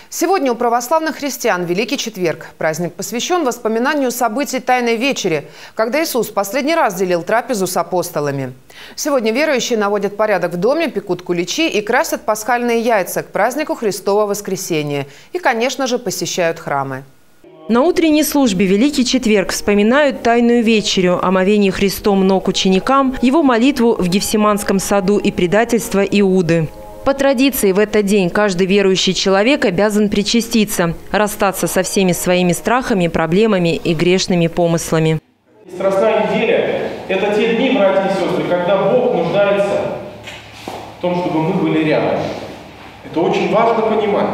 Сегодня у православных христиан Великий Четверг. Праздник посвящен воспоминанию событий Тайной Вечери, когда Иисус последний раз делил трапезу с апостолами. Сегодня верующие наводят порядок в доме, пекут куличи и красят пасхальные яйца к празднику Христова Воскресения. И, конечно же, посещают храмы. На утренней службе Великий Четверг вспоминают Тайную Вечерю, омовение Христом ног ученикам, его молитву в Гефсиманском саду и предательство Иуды. По традиции в этот день каждый верующий человек обязан причаститься, расстаться со всеми своими страхами, проблемами и грешными помыслами. Страстная неделя – это те дни, братья и сестры, когда Бог нуждается в том, чтобы мы были рядом. Это очень важно понимать.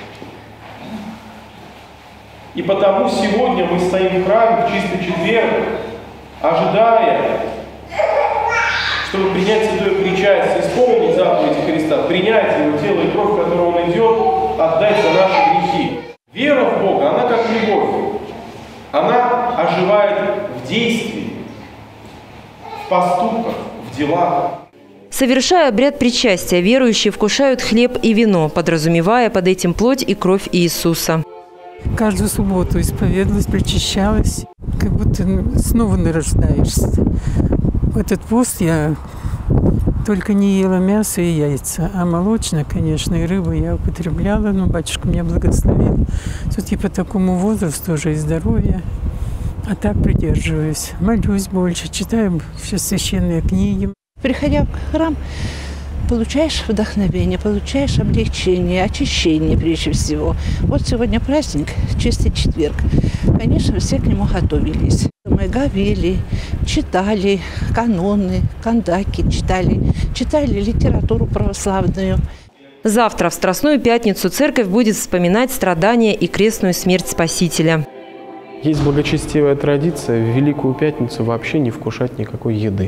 И потому сегодня мы стоим в храме в Чистый Четверг, ожидая, чтобы принять святое причастие, исполнить заповеди Христа, принять Его тело и кровь, которую Он идет, отдать за наши грехи. Вера в Бога, она как любовь. Она оживает в действии, в поступках, в делах. Совершая обряд причастия, верующие вкушают хлеб и вино, подразумевая под этим плоть и кровь Иисуса. Каждую субботу исповедовалась, причащалась, как будто снова нарождаешься. В этот пост я только не ела мясо и яйца, а молочное, конечно, и рыбу я употребляла, но батюшка меня благословил. Все-таки по такому возрасту уже и здоровье. А так придерживаюсь. Молюсь больше, читаю все священные книги. Приходя в храм, получаешь вдохновение, получаешь облегчение, очищение прежде всего. Вот сегодня праздник, Чистый Четверг. Конечно, все к нему готовились. Мы говели, читали каноны, кандаки читали литературу православную. Завтра, в Страстную Пятницу, церковь будет вспоминать страдания и крестную смерть Спасителя. Есть благочестивая традиция в Великую Пятницу вообще не вкушать никакой еды.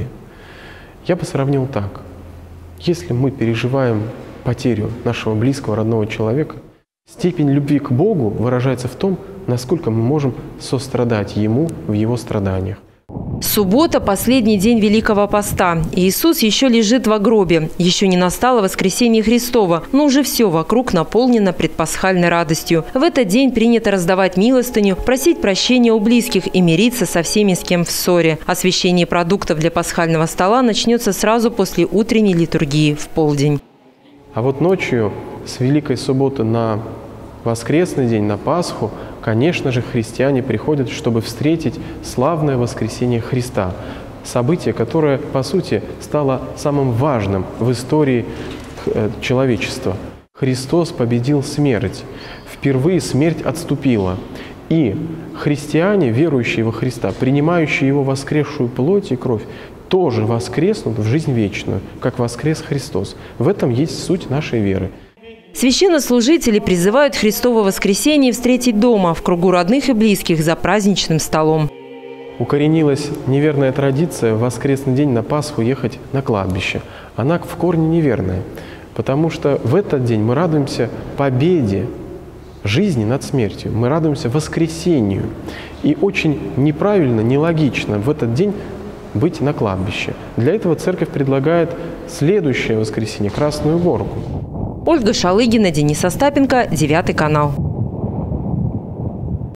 Я бы сравнил так. Если мы переживаем потерю нашего близкого, родного человека, степень любви к Богу выражается в том, насколько мы можем сострадать Ему в Его страданиях. Суббота – последний день Великого Поста. Иисус еще лежит во гробе. Еще не настало воскресение Христово, но уже все вокруг наполнено предпасхальной радостью. В этот день принято раздавать милостыню, просить прощения у близких и мириться со всеми, с кем в ссоре. Освящение продуктов для пасхального стола начнется сразу после утренней литургии в полдень. А вот ночью с Великой Субботы на воскресный день, на Пасху, конечно же, христиане приходят, чтобы встретить славное воскресение Христа. Событие, которое, по сути, стало самым важным в истории человечества. Христос победил смерть. Впервые смерть отступила. И христиане, верующие во Христа, принимающие Его воскресшую плоть и кровь, тоже воскреснут в жизнь вечную, как воскрес Христос. В этом есть суть нашей веры. Священнослужители призывают Христово воскресение встретить дома, в кругу родных и близких, за праздничным столом. Укоренилась неверная традиция в воскресный день на Пасху ехать на кладбище. Она в корне неверная, потому что в этот день мы радуемся победе жизни над смертью, мы радуемся воскресению. И очень неправильно, нелогично в этот день быть на кладбище. Для этого церковь предлагает следующее воскресенье – Красную Горку. Ольга Шалыгина, Денис Остапенко, 9 канал.